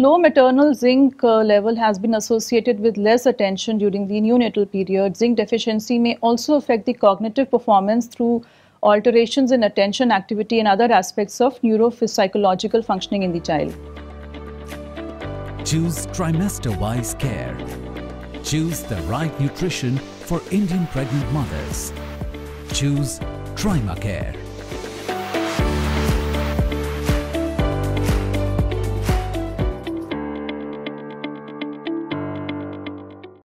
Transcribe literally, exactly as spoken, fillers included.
low maternal zinc uh, level has been associated with less attention during the neonatal period. Zinc deficiency may also affect the cognitive performance through alterations in attention, activity, and other aspects of neuropsychological functioning in the child. Choose trimester-wise care. Choose the right nutrition for Indian pregnant mothers. Choose TrimaCare.